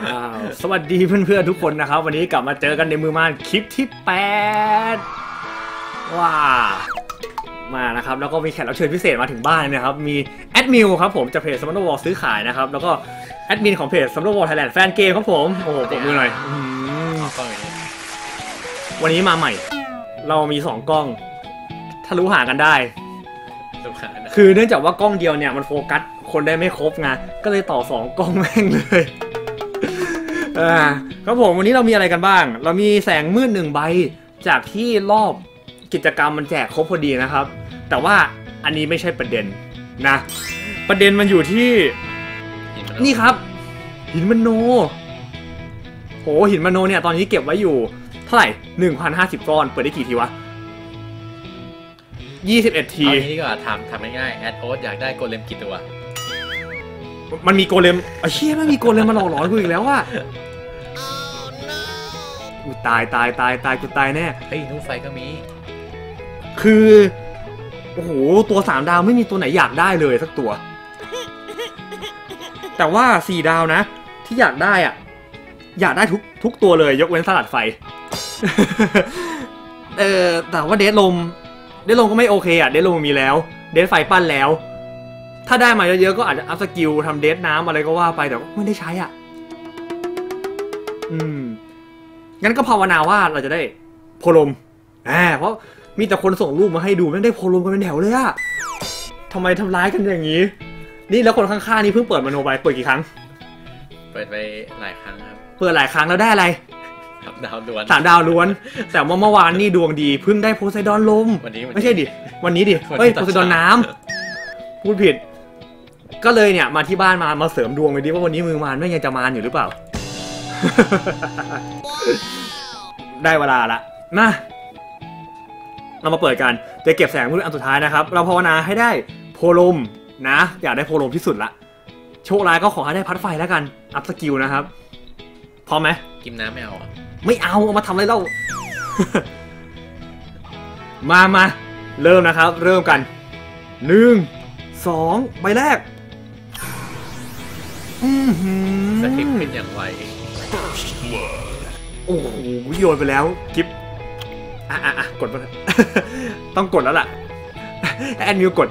สวัสดีเพื่อนๆทุกคนนะครับวันนี้กลับมาเจอกันในมือมานคลิปที่8ว้ามานะครับแล้วก็มีแขกรับเชิญพิเศษมาถึงบ้านนะครับมีแอดมินครับผมจากเพจซัมเมอร์วอลซื้อขายนะครับแล้วก็แอดมินของเพจซัมเมอร์วอลไทยแลนด์แฟนเกมครับผมโอ้โหปรบมือหน่อยวันนี้มาใหม่เรามี2กล้องถ้ารู้หากันได้คือเนื่องจากว่ากล้องเดียวเนี่ยมันโฟกัสคนได้ไม่ครบไงก็เลยต่อ2กล้องแม่งเลยครับผมวันนี้เรามีอะไรกันบ้างเรามีแสงมืด1ใบจากที่รอบกิจกรรมมันแจกครบพอดีนะครับแต่ว่าอันนี้ไม่ใช่ประเด็นนะประเด็นมันอยู่ที่นี่ครับหินมโนโหหินมโนเนี่ยตอนนี้เก็บไว้อยู่เท่าไหร่ 1,050 ก้อนเปิดได้กี่ทีวะ21 ทีเอางี้ดีกว่าทำง่ายๆแอดโอ๊ตอยากได้โกเลมกี่ตัวมันมีโกเลมเชี่ยมันมีโกเลมมาหลอกหลอนกูอีกแล้วว่ะกูตายกูตายแน่เฮ้ยนูไฟก็มีคือโอ้โหตัว3ดาวไม่มีตัวไหนอยากได้เลยสักตัวแต่ว่า4ดาวนะที่อยากได้อ่ะอยากได้ทุกตัวเลยยกเว้นสลัดไฟแต่ว่าเดดลมก็ไม่โอเคอ่ะเดดลมมีแล้วเดดไฟปั้นแล้วถ้าได้มาเยอะๆก็อาจจะอัพสกิลทำเดดน้ำอะไรก็ว่าไปแต่ไม่ได้ใช้อ่ะงั้นก็ภาวนาว่าเราจะได้โพลมเพราะมีแต่คนส่งรูปมาให้ดูไม่ได้โพลมกันเป็นแถวเลยอะทำไมทำร้ายกันอย่างนี้นี่แล้วคนข้างๆนี่เพิ่งเปิดมโนไปเปิดกี่ครั้งเปิดไปหลายครั้งครับเปิดหลายครั้งแล้วได้อะไร 3 ดาวล้วน 3 ดาวล้วนแต่ว่าเมื่อวานนี่ดวงดีเพิ่งได้โพไซดอนลมวันนี้ไม่ใช่ดิวันนี้ดิเฮ้ยโพไซดอนน้ำพูดผิดก็เลยเนี่ยมาที่บ้านมาเสริมดวงเลยดิว่าวันนี้มือมารไม่ยังจะมารอยู่หรือเปล่า ได้เวลาละมาเรามาเปิดกันจะเก็บแสงมืดอันสุดท้ายนะครับเราภาวนาให้ได้โพลมนะอยากได้โพลมที่สุดละโชคร้ายก็ขอให้ได้พัดไฟแล้วกันอัพสกิลนะครับพร้อมไหมกินน้ำไม่เอาเอามาทำอะไรเล่า มาเริ่มนะครับเริ่มกัน1 2ใบแรกสคริปต์เป็นอย่างไวโอ้โหโยนไปแล้วกิฟกดมาต้องกดแล้วล่ะแอนมิวกด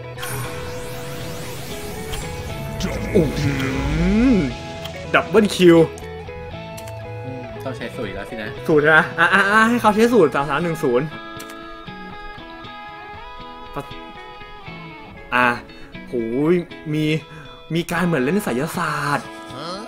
ดับเบิลคิวต้องใช้สูตรแล้วสินะสูตรนะให้เขาใช้สูตร3310โหมีการเหมือนเล่นไสยศาสตร์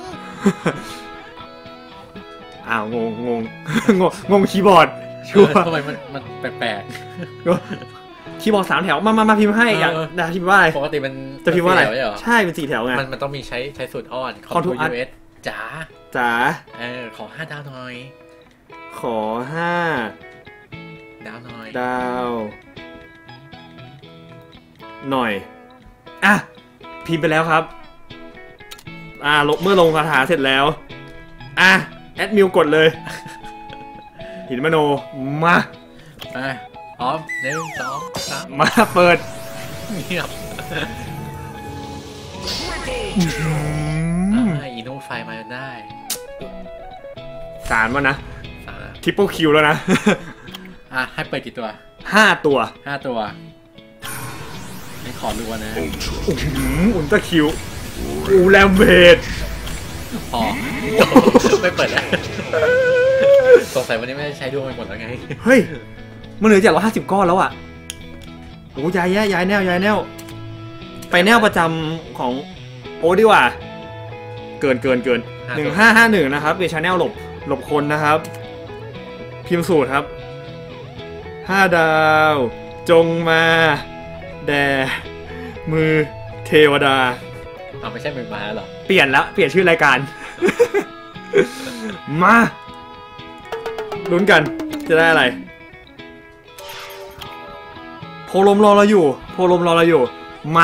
งงคีย์บอร์ดชัวร์ทำไมมันแปลกๆคีย์บอร์ด3 แถวมาพิมพ์ให้อยากพิมพ์ว่าอะไรปกติมันจะพิมพ์ว่าอะไรใช่เป็น4 แถวไงมันต้องมีใช้สูตรอ้อนของทูเอสจ๋าขอ5 ดาวหน่อยขอ 5 ดาวหน่อยดาวหน่อยพิมพ์ไปแล้วครับเมื่อลงคาถาเสร็จแล้วแอดมิวกดเลยหินมโนมาพร้อม1 2 3 มาเปิดเงียบอีนูไฟมาได้ 3แล้วนะทริปเปิลคิวแล้วนะให้เปิดกี่ตัว 5 ตัวให้ขอรัวนะอุลตร้าคิวแลมเบดพอไม่เปิดแล้วสงสัยวันนี้ไม่ได้ใช้ดวงไปหมดแล้วไงเฮ้ยมันเหลือจาก150 ก้อนแล้วอ่ะโอ้ย้ายแนวไปแนวประจำของโอ้ดีกว่าเกิน1551นะครับเป็นชาแนลหลบคนนะครับพิมพ์สูตรครับ5 ดาวจงมาแด่มือเทวดาไม่ใช่มือมาหรอเปลี่ยนชื่อรายการ มาลุ้นกันจะได้อะไรโพลมรอเราอยู่มา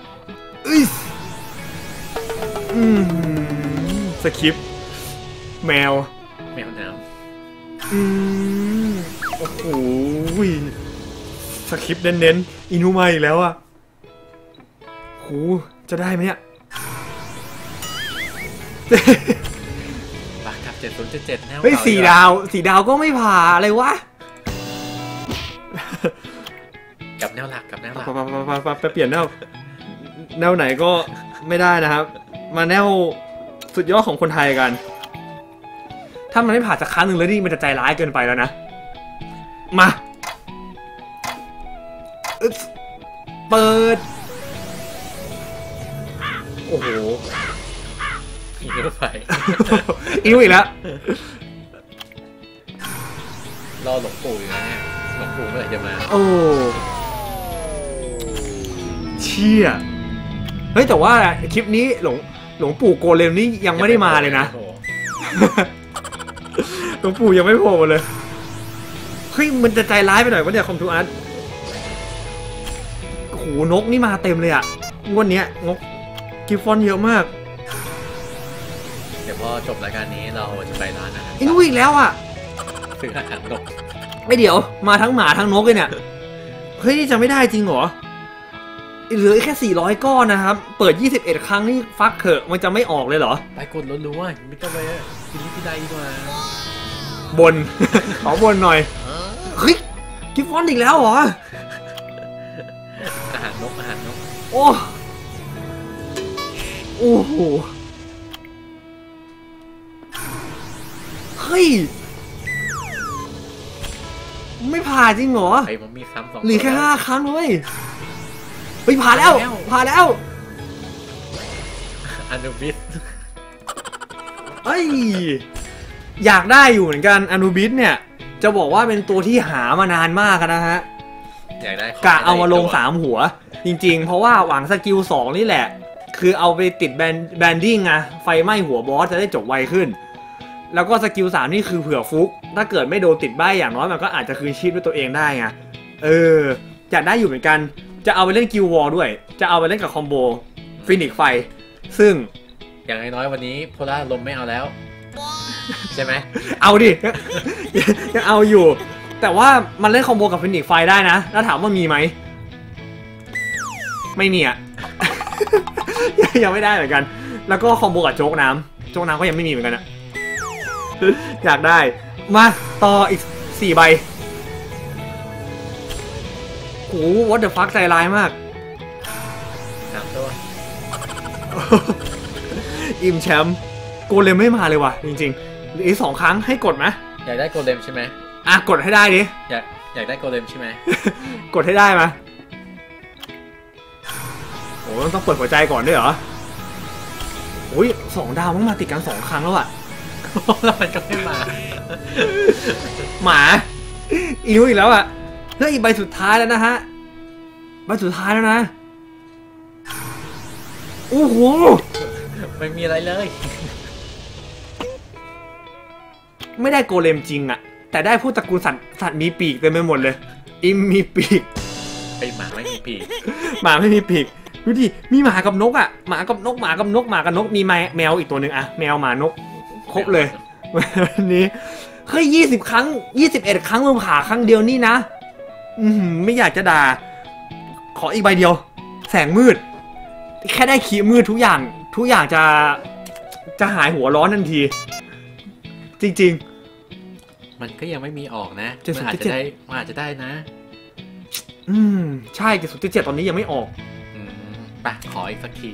สคริปต์แมวน้ำโอ้โหสคริปต์เน้นอินุมาอีกแล้วอ่ะโหจะได้ไหมเนี่ย 7077แนวเฮ้ย4 ดาว4 ดาวก็ไม่ผ่าอะไรวะกับแนวหลักกับแนวหลักไปเปลี่ยนแนวไหนก็ไม่ได้นะครับ มาแนวสุดยอดของคนไทยกัน ถ้ามันไม่ผ่านสักครั้งหนึ่งแล้วนี่มันจะใจร้ายเกินไปแล้วนะมาเปิดโอ้โหอีกรถไฟอีกแล้วรอหลวงปู่อยู่นะเนี่ยหลวงปู่เมื่อไหร่จะมาโอ้เชี่ยเฮ้ยแต่ว่าคลิปนี้หลวงปู่โกเลมนี่ยังไม่ได้มาเลยนะ หลวงปู่ยังไม่โผล่มาเลยเฮ้ยมันจะใจร้ายไปหน่อยวะเนี่ยคอมทูอาร์ตโอ้โหนกนี่มาเต็มเลยอะงวดเนี้ยนกกิฟฟอนเยอะมากเดี๋ยวพอจบรายการนี้เราจะไปร้านอาหารไอ้นุ้ยอีกแล้วอะซื้ออาหารนกไม่เดี๋ยวมาทั้งหมาทั้งนกเลยเนี่ยเฮ้ยจะไม่ได้จริงเหรอเหลือแค่400 ก้อนนะครับเปิด21 ครั้งนี่ฟักเถอะมันจะไม่ออกเลยเหรอไปกดรัวๆไม่ต้องไปกินที่ใดดีกว่าบน ขอบนหน่อยเฮ้ยกิฟฟอนอีกแล้วเหรออาหารนกอาหารนกโอ้โหเฮ้ยไม่ผ่าจริงเหรอไอ้มันมีซ้ำ2 เหลือแค่5 ครั้งเลยเฮ้ยผ่าแล้วผ่าแล้วอันดูบิสเฮ้ยอยากได้อยู่เหมือนกันอนูบิสเนี่ยจะบอกว่าเป็นตัวที่หามานานมากนะฮะอยากได้กะเอามาลง3 หัวจริงๆเพราะว่าหวังสกิล2นี่แหละคือเอาไปติดแบนดิ้งไงไฟไหม้หัวบอสจะได้จบไวขึ้นแล้วก็สกิล3นี่คือเผื่อฟุกถ้าเกิดไม่โดนติดใบอย่างน้อยมันก็อาจจะคืนชีพด้วยตัวเองได้ไงอยากได้อยู่เหมือนกันจะเอาไปเล่นกิลวอลด้วยจะเอาไปเล่นกับคอมโบฟินิกไฟซึ่งอย่างน้อยๆวันนี้โพล่าลมไม่เอาแล้วใช่ไหมเอาดิ ยังเอาอยู่ แต่ว่ามันเล่นคอมโบกับฟินิกไฟได้นะแล้วถามว่ามีไหมไม่มีอ่ะ ยังไม่ได้เหมือนกันแล้วก็คอมโบกับโจ๊กน้ำก็ยังไม่มีเหมือนกันอะ อยากได้มาต่ออีก4 ใบโอ้โห what the fuck ใจร้ายมาก 3 ตัวอิมแชมป์โกเลมไม่มาเลยว่ะจริงๆอีก2 ครั้งให้กดไหมอยากได้โกเลมใช่ไหมอ่ะกดให้ได้ดิอยากได้โกเลมใช่ไหมกดให้ได้ไหมโอ้ต้องเปิดหัวใจก่อนด้วยเหรอโอ้ย2 ดาวมันมาติดกัน2 ครั้งแล้วอ่ะแล้วมันก็ไม่มาหมาอีนุ้ยอีกแล้วอ่ะเฮ้ยใบสุดท้ายแล้วนะฮะใบสุดท้ายแล้วนะโอ้โหไม่มีอะไรเลยไม่ได้โกเลมจริงอะแต่ได้พวกตระกูลสัตว์มีปีกเต็มไปหมดเลยอิมมีปีกไอหมาไม่มีปีกหมาไม่มีปีกดูดิมีหมากับนกอะหมากับนกมีแมวอีกตัวหนึ่งอะแมวหมานกครบเลยวันนี้เฮ้ย20 ครั้ง21 ครั้งมึงผ่าครั้งเดียวนี่นะไม่อยากจะด่าขออีกใบเดียวแสงมืดแค่ได้ขีมืดทุกอย่างจะหายหัวร้อนทันทีจริงๆมันก็ยังไม่มีออกนะ 70 มันอาจจะได้นะใช่70 ตอนนี้ยังไม่ออกไปขออีกสักที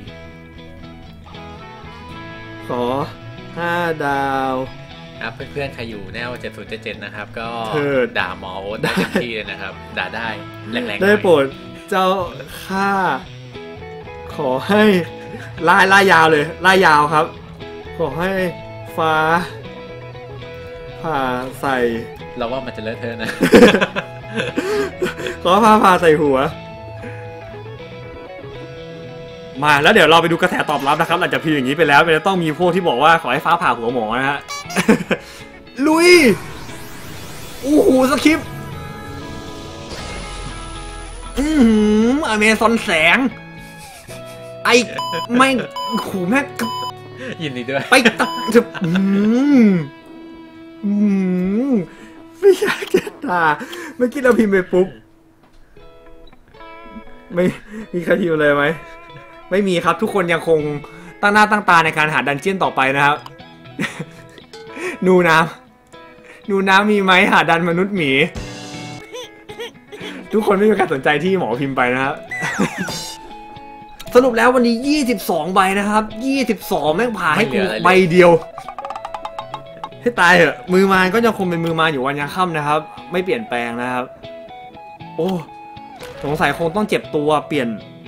ขอ5 ดาวครับเพื่อนๆใครอยู่แนว7077นะครับก็ด่าหมอโอ๊ตได้เต็มที่เลยนะครับด่าได้แรงๆได้โปรดเจ้าข้าขอให้ล่ายาวเลยล่ายาวครับขอให้ฟ้าผ่าใส่เราว่ามันจะเลอะเทอะนะขอผ่าใส่หัวมาแล้วเดี๋ยวเราไปดูกระแสตอบรับนะครับหลังจากพิมพ์อย่างนี้ไปแล้วมันจะต้องมีพวกที่บอกว่าขอให้ฟ้าผ่าหัวหมอนะฮะ ลุยโอ้โหสคริปต์อเมซอนแสงไอ้ไม่ขู่แม่ยินดีด้วยไปตักจะไม่อยากจะด่าเมื่อกี้เราพิมพ์ไปปุ๊บไม่มีใครพิมพ์เลยไหมไม่มีครับทุกคนยังคงตั้งหน้าตั้งตาในการหาดันเจี้ยนต่อไปนะครับหนูน้ำมีไหมหาดันมนุษย์หมีทุกคนไม่มีการสนใจที่หมอพิมพ์ไปนะครับ สรุปแล้ววันนี้22ใบนะครับ22แม่งผ่าให้กูใบเดียวให้ตายเหอะมือมารก็ยังคงเป็นมือมารอยู่วันยังค่ำนะครับไม่เปลี่ยนแปลงนะครับโอ้สงสัยคงต้องเจ็บตัวเปลี่ยน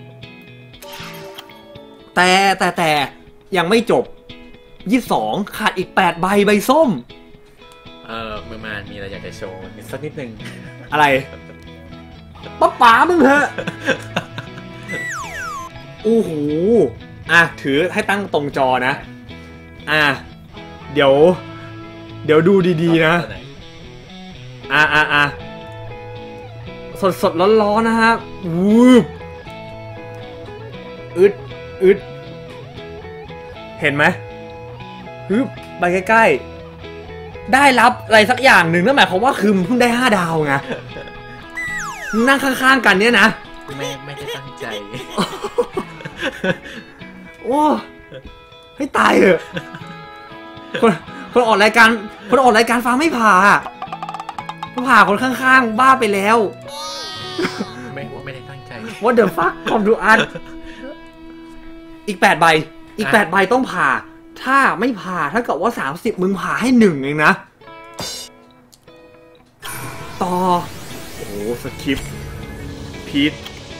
แต่ยังไม่จบ22ขาดอีก8ใบส้มมือมารมีอะไรอยากจะโชว์สักนิดนึงอะไรป๋ามึงเถอะโอ้โหถือให้ตั้งตรงจอนะเดี๋ยวดูดีๆนะสดร้อนๆนะฮะวูบอึดเห็นไหมฮึบไปใกล้ๆได้รับอะไรสักอย่างหนึ่งนั่นหมายความว่าคือมันเพิ่งได้5 ดาวไงนั่งข้างๆกันเนี่ยนะไม่ได้ตั้งใจโอ้ให้ตายเหอะคนออกรายการฟังไม่ผ่าคนข้างๆบ้าไปแล้วไม่ได้ตั้งใจ What the fuck คอมดูอันอีก8ใบต้องผ่าถ้าไม่ผ่าถ้าเกิดว่า30มึงผ่าให้1เองนะต่อโอ้โหสคริปต์พีท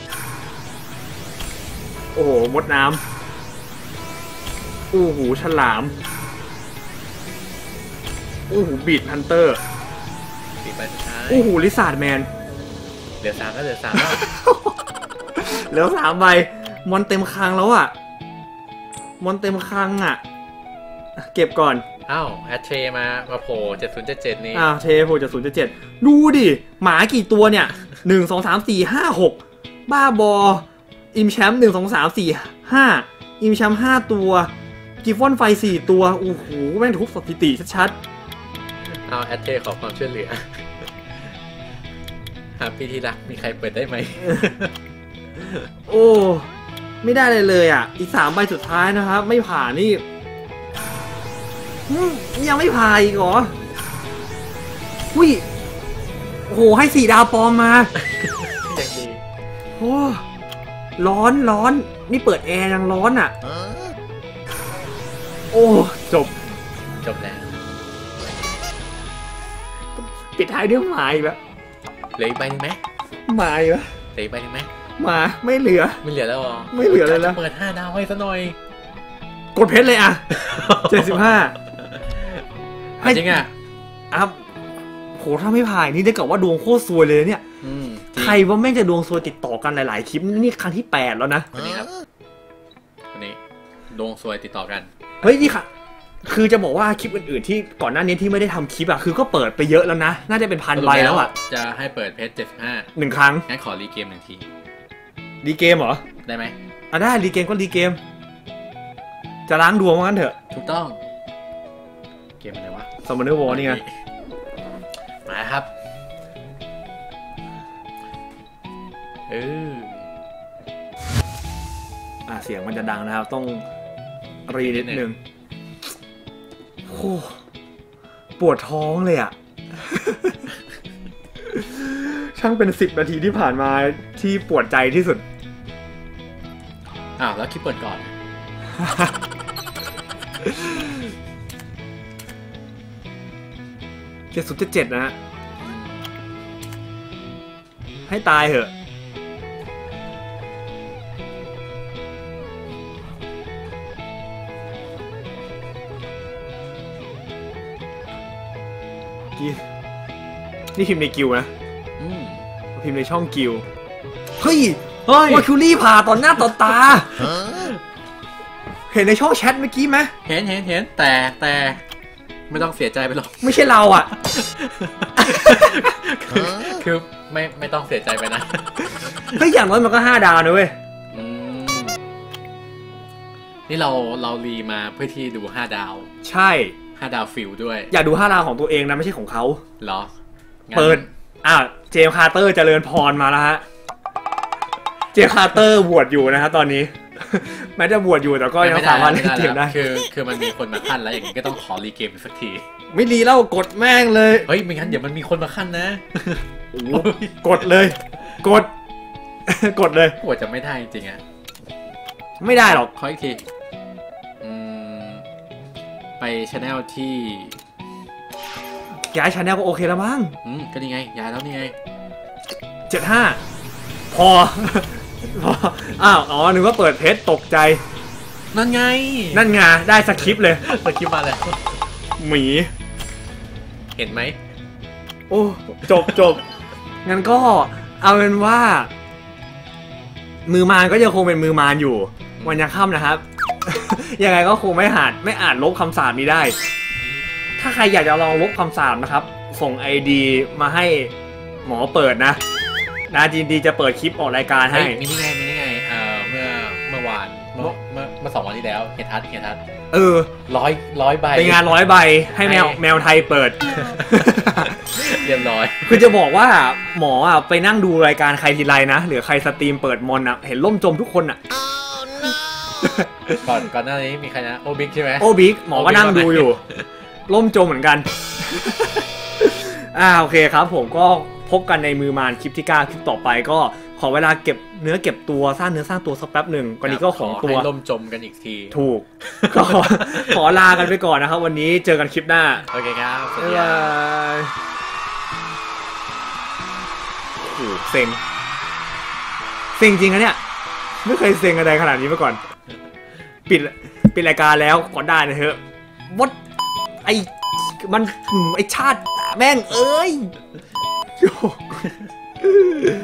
โอ้โหมดน้ำโอ้โหฉลามโอ้โหบีดฮันเตอร์โอ้โหลิซาร์ดแมนเหลือ3แล้วเหลือ 3ใบมอนเต็มคลังแล้วอ่ะมอนเต็มคลังอ่ะเก็บก่อนแอดเทรมาโผล่7077นี่เทโผล่7077ดูดิหมากี่ตัวเนี่ย1 2 3 4 5 6บ้าบออิมแชมป์1 2 3 4 5อิมแชมป์5ตัวกิฟฟอนไฟ4ตัวโอ้โหแม่งทุบสถิติชัดแอดเทขอความช่วยเหลือพี่ที่รักมีใครเปิดได้ไหมโอ้ไม่ได้เลยอ่ะอีก3ใบสุดท้ายนะครับไม่ผ่านนี่ยังไม่ผ่านอีกเหรออุ้ยโอ้โหให้4 ดาวปลอมมาอย่างดีโอ้ร้อนนี่เปิดแอร์ยังร้อนอ่ะโอ้จบแล้วปิดท้ายด้วยหมาอีกแล้วเหลืออีกใบนึงไหมหมาอีกแล้วเหลืออีกใบนึงไหมหมาไม่เหลือแล้วหรอไม่เหลือเลยแล้วเปิด5 ดาวให้ซะหน่อยกดเพชรเลยอ่ะ75 จริงอ่ะโหถ้าไม่ผ่านนี่ได้กับว่าดวงโคตรซวยเลยเนี่ยใครว่าแม่งจะดวงซวยติดต่อกันหลายๆคลิปนี่ครั้งที่8แล้วนะวันนี้ครับวันนี้ดวงซวยติดต่อกันเฮ้ยนี่ค่ะคือจะบอกว่าคลิปอื่นๆที่ก่อนหน้านี้ที่ไม่ได้ทำคลิปอ่ะคือก็เปิดไปเยอะแล้วนะน่าจะเป็น1,000 ใบแล้วอ่ะจะให้เปิดเพชร75 1 ครั้งงั้นขอรีเกม1 ทีรีเกมเหรอได้ไหมได้รีเกมก็รีเกมจะล้างดวงว่างั้นเถอะถูกต้องเกมอะไรวะซัมมอนเนอร์วอร์นี่ไงมาครับเสียงมันจะดังนะครับต้องรีนิดนึงโอ้ปวดท้องเลยอ่ะ ช่างเป็น10 นาทีที่ผ่านมาที่ปวดใจที่สุดแล้วคลิปเปิดก่อน 7077นะฮะให้ตายเหอะนี่พิมพ์ในกิวนะพิมพ์ในช่องกิวเฮ้ยวาคิวรี่ผ่าต่อหน้าต่อตาเห็นในช่องแชทเมื่อกี้ไหมเห็นแต่ไม่ต้องเสียใจไปหรอกไม่ใช่เราอ่ะคือไม่ต้องเสียใจไปนะเฮ้ยอย่างน้อยมันก็5 ดาวนะเว้ยนี่เรารีมาเพื่อที่ดู5 ดาวใช่ 5 ดาวฟิลด้วยอยากดู5 ดาวของตัวเองนะไม่ใช่ของเขาเหรอเปิดเจมส์คาร์เตอร์เจริญพรมาแล้วฮะเจมส์คาร์เตอร์บวชอยู่นะฮะตอนนี้แม้จะบวชอยู่แต่ก็ยังสามารถเล่นเกมได้คือมันมีคนมาขั้นแล้วอย่างนี้ก็ต้องขอรีเกมสักทีไม่ดีแล้วกดแม่งเลยเฮ้ยไม่งั้นเดี๋ยวมันมีคนมาขั้นนะกดเลย กด กดเลยกว่าจะไม่ได้จริงๆอ่ะไม่ได้หรอกขออีกทีไปชาแนลที่ย้ายชาแนลก็โอเคแล้วมั้งก็นี่ไงย้ายแล้วนี่ไง 75 พอ พออ้าวอ๋อนึกว่าเปิดเพจตกใจนั่นไงนั่นไงได้สคริปต์เลยสคริปต์มาแล้วหมีเห็นไหมโอ้จบงั้นก็เอาเป็นว่า มือมารก็ยังคงเป็นมือมารอยู่ วันยังค่ำนะครับ ยังไงก็คงไม่อาจลบคำสาปนี้ได้ ถ้าใครอยากจะลองลบคำสาปนะครับ ส่ง ID มาให้หมอเปิดนะยินดีจะเปิดคลิปออกรายการให้มีนี่ไงเมื่อวานเมื่อ2 วันที่แล้วเฮทัศน์ร้อยใบเป็นงาน100 ใบให้แมวไทยเปิดเรียบร้อยคือจะบอกว่าหมออ่ะไปนั่งดูรายการใครทีไรนะหรือใครสตรีมเปิดมอนอ่ะเห็นล่มจมทุกคนอ่ะก่อนหน้านี้มีใครนะโอบิ๊กใช่ไหมโอบิ๊กหมอก็นั่งดูอยู่ ล่มจมเหมือนกัน โอเคครับผมก็พบกันในมือมารคลิปที่9คลิปต่อไปก็ขอเวลาเก็บเนื้อเก็บตัวสร้างเนื้อสร้างตัวสักแป๊บหนึ่งก่อนนี้ก็ของตัวล่มจมกันอีกทีถูกก็ขอลากันไปก่อนนะครับวันนี้เจอกันคลิปหน้าโอเคครับบ๊ายบายโอ้เซ็งจริงนะเนี่ยไม่เคยเซ็งอะไรขนาดนี้มาก่อนปิดรายการแล้วขอได้นะเถอะมดไอชาติแม่งเอ้ย